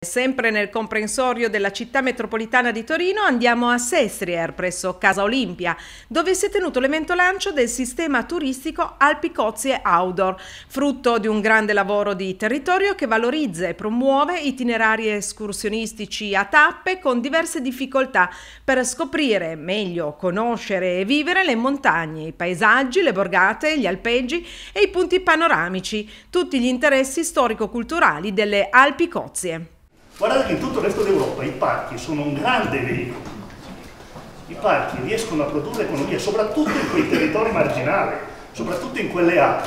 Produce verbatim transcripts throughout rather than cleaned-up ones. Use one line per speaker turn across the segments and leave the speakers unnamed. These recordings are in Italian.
Sempre nel comprensorio della città metropolitana di Torino andiamo a Sestrier, presso Casa Olimpia, dove si è tenuto l'evento lancio del sistema turistico Alpi Cozie Outdoor, frutto di un grande lavoro di territorio che valorizza e promuove itinerari escursionistici a tappe con diverse difficoltà per scoprire meglio, conoscere e vivere le montagne, i paesaggi, le borgate, gli alpeggi e i punti panoramici, tutti gli interessi storico-culturali delle Alpi Cozie.
Guardate che in tutto il resto d'Europa i parchi sono un grande veicolo. I parchi riescono a produrre economia, soprattutto in quei territori marginali, soprattutto in quelle aree.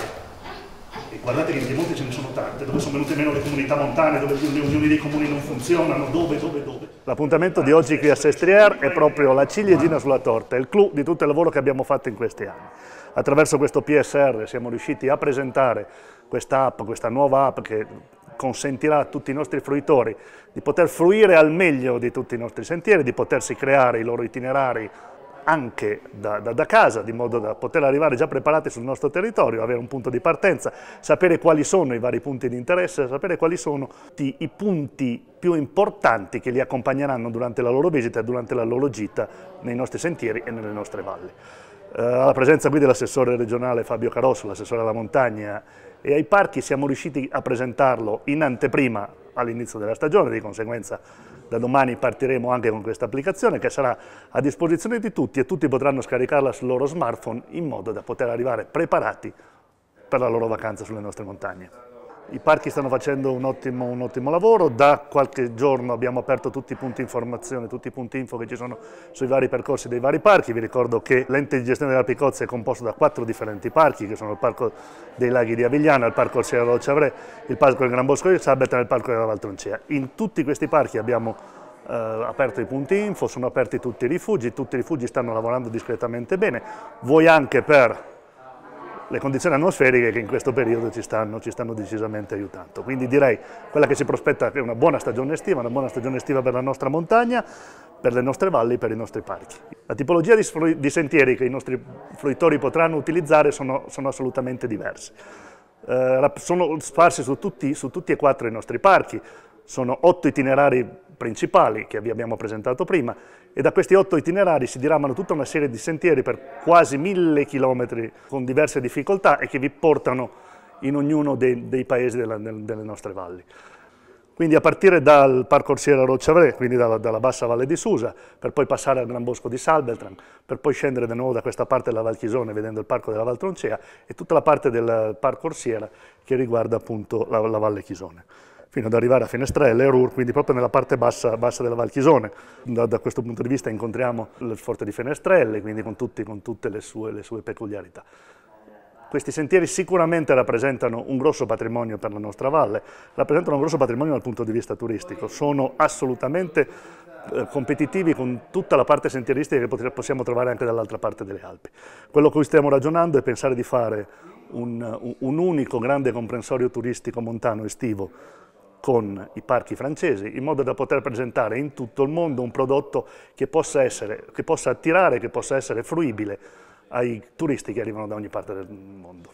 E guardate che in Piemonte ce ne sono tante, dove sono venute meno le comunità montane, dove le unioni dei comuni non funzionano, dove, dove, dove. L'appuntamento di oggi qui a Sestrier è proprio la ciliegina sulla torta, è il clou di tutto il lavoro che abbiamo fatto in questi anni. Attraverso questo P S R siamo riusciti a presentare questa app, questa nuova app che consentirà a tutti i nostri fruitori di poter fruire al meglio di tutti i nostri sentieri, di potersi creare i loro itinerari anche da, da, da casa, di modo da poter arrivare già preparati sul nostro territorio, avere un punto di partenza, sapere quali sono i vari punti di interesse, sapere quali sono i, i punti più importanti che li accompagneranno durante la loro visita e durante la loro gita nei nostri sentieri e nelle nostre valli. Eh, alla presenza qui dell'assessore regionale Fabio Carosso, l'assessore alla montagna e ai parchi, siamo riusciti a presentarlo in anteprima all'inizio della stagione, di conseguenza da domani partiremo anche con questa applicazione che sarà a disposizione di tutti e tutti potranno scaricarla sul loro smartphone in modo da poter arrivare preparati per la loro vacanza sulle nostre montagne. I parchi stanno facendo un ottimo, un ottimo lavoro, da qualche giorno abbiamo aperto tutti i punti informazione, tutti i punti info che ci sono sui vari percorsi dei vari parchi. Vi ricordo che l'ente di gestione delle Alpi Cozie è composto da quattro differenti parchi, che sono il Parco dei Laghi di Avigliana, il Parco Orsiera Rocciavrè, il Parco del Gran Bosco di Sabetran e il Parco della Valtroncea. In tutti questi parchi abbiamo eh, aperto i punti info, sono aperti tutti i rifugi, tutti i rifugi stanno lavorando discretamente bene, vuoi anche per le condizioni atmosferiche che in questo periodo ci stanno, ci stanno decisamente aiutando. Quindi direi quella che si prospetta è una buona stagione estiva, una buona stagione estiva per la nostra montagna, per le nostre valli, per i nostri parchi. La tipologia di, di sentieri che i nostri fruitori potranno utilizzare sono, sono assolutamente diverse. Eh, sono sparsi su tutti, su tutti e quattro i nostri parchi, sono otto itinerari principali che vi abbiamo presentato prima e da questi otto itinerari si diramano tutta una serie di sentieri per quasi mille chilometri con diverse difficoltà e che vi portano in ognuno dei, dei paesi della, delle nostre valli. Quindi a partire dal Parco Orsiera Rocciavrè, quindi dalla, dalla bassa valle di Susa, per poi passare al Gran Bosco di Salbeltran, per poi scendere di nuovo da questa parte della Val Chisone vedendo il Parco della Valtroncea e tutta la parte del Parco Orsiera che riguarda appunto la, la Valle Chisone, fino ad arrivare a Finestrelle e Ruhr, quindi proprio nella parte bassa, bassa della Val Chisone. Da, da questo punto di vista incontriamo il Forte di Finestrelle, quindi con, tutti, con tutte le sue, le sue peculiarità. Questi sentieri sicuramente rappresentano un grosso patrimonio per la nostra valle, rappresentano un grosso patrimonio dal punto di vista turistico, sono assolutamente eh, competitivi con tutta la parte sentieristica che possiamo trovare anche dall'altra parte delle Alpi. Quello che stiamo ragionando è pensare di fare un, un unico grande comprensorio turistico montano estivo con i parchi francesi, in modo da poter presentare in tutto il mondo un prodotto che possa, essere, che possa attirare, che possa essere fruibile ai turisti che arrivano da ogni parte del mondo.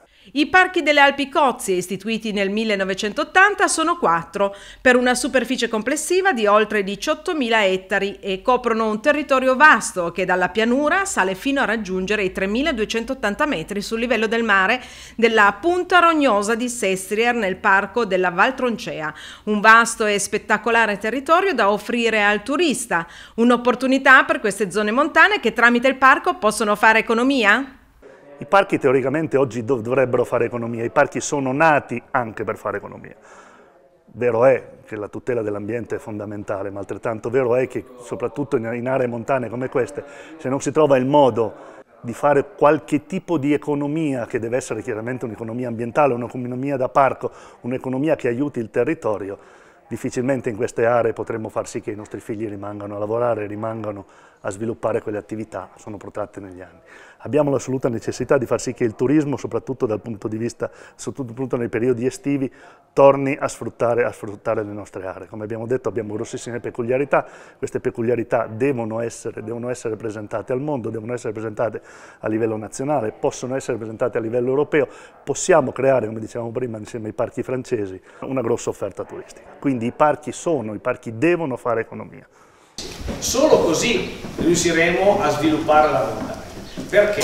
I parchi delle Alpi Cozie, istituiti nel millenovecentottanta, sono quattro, per una superficie complessiva di oltre diciottomila ettari e coprono un territorio vasto che dalla pianura sale fino a raggiungere i tremiladuecentottanta metri sul livello del mare della Punta Rognosa di Sestrier nel Parco della Valtroncea. Un vasto e spettacolare territorio da offrire al turista, un'opportunità per queste zone montane che tramite il parco possono fare economia?
I parchi teoricamente oggi dov- dovrebbero fare economia, i parchi sono nati anche per fare economia. Vero è che la tutela dell'ambiente è fondamentale, ma altrettanto vero è che soprattutto in, in aree montane come queste, se non si trova il modo di fare qualche tipo di economia, che deve essere chiaramente un'economia ambientale, un'economia da parco, un'economia che aiuti il territorio, difficilmente in queste aree potremo far sì che i nostri figli rimangano a lavorare, rimangano a sviluppare quelle attività, sono protratte negli anni. Abbiamo l'assoluta necessità di far sì che il turismo, soprattutto dal punto di vista, soprattutto nei periodi estivi, torni a sfruttare, a sfruttare le nostre aree. Come abbiamo detto, abbiamo grossissime peculiarità, queste peculiarità devono essere, devono essere presentate al mondo, devono essere presentate a livello nazionale, possono essere presentate a livello europeo, possiamo creare, come dicevamo prima, insieme ai parchi francesi, una grossa offerta turistica. Quindi i parchi sono, i parchi devono fare economia.
Solo così riusciremo a sviluppare la montagna. Perché?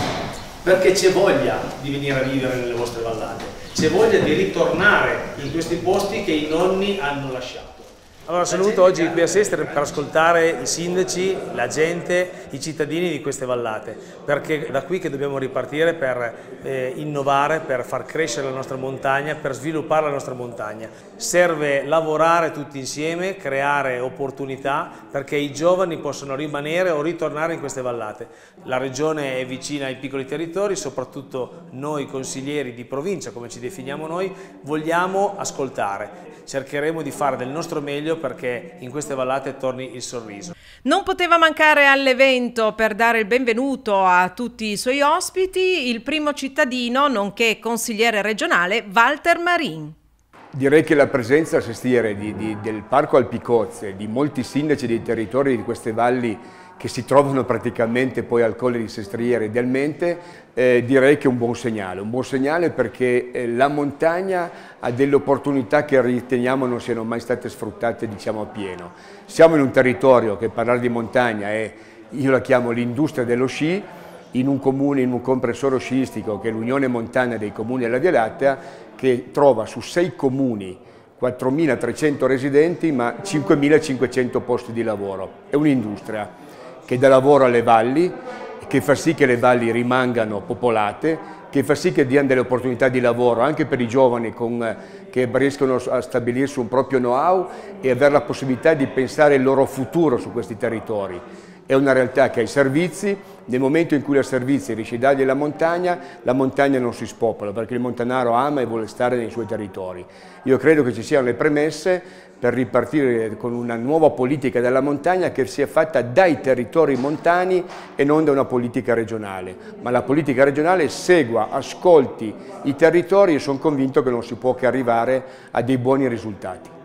Perché c'è voglia di venire a vivere nelle vostre vallate, c'è voglia di ritornare in questi posti che i nonni hanno lasciato.
Allora, sono venuto oggi qui a Sestri per ascoltare i sindaci, la gente, i cittadini di queste vallate, perché è da qui che dobbiamo ripartire per eh, innovare, per far crescere la nostra montagna, per sviluppare la nostra montagna. Serve lavorare tutti insieme, creare opportunità perché i giovani possano rimanere o ritornare in queste vallate. La regione è vicina ai piccoli territori, soprattutto noi consiglieri di provincia, come ci definiamo noi, vogliamo ascoltare. Cercheremo di fare del nostro meglio perché in queste vallate torni il sorriso.
Non poteva mancare all'evento, per dare il benvenuto a tutti i suoi ospiti, il primo cittadino nonché consigliere regionale Walter Marin.
Direi che la presenza a Sestiere di, di, del Parco Alpicozze, di molti sindaci dei territori di queste valli che si trovano praticamente poi al Colle di Sestriere idealmente, eh, direi che è un buon segnale, un buon segnale perché eh, la montagna ha delle opportunità che riteniamo non siano mai state sfruttate, diciamo, a pieno. Siamo in un territorio che parlare di montagna è, io la chiamo l'industria dello sci, in un comune, in un comprensore sciistico che è l'Unione Montana dei Comuni della Via Lattea, che trova su sei comuni quattromilatrecento residenti ma cinquemilacinquecento posti di lavoro. È un'industria che dà lavoro alle valli, che fa sì che le valli rimangano popolate, che fa sì che diano delle opportunità di lavoro anche per i giovani con, che riescono a stabilirsi un proprio know-how e avere la possibilità di pensare il loro futuro su questi territori. È una realtà che ha i servizi, nel momento in cui ha servizi riesce a dargli la montagna, la montagna non si spopola perché il montanaro ama e vuole stare nei suoi territori. Io credo che ci siano le premesse per ripartire con una nuova politica della montagna che sia fatta dai territori montani e non da una politica regionale, ma la politica regionale segua, ascolti i territori e sono convinto che non si può che arrivare a dei buoni risultati.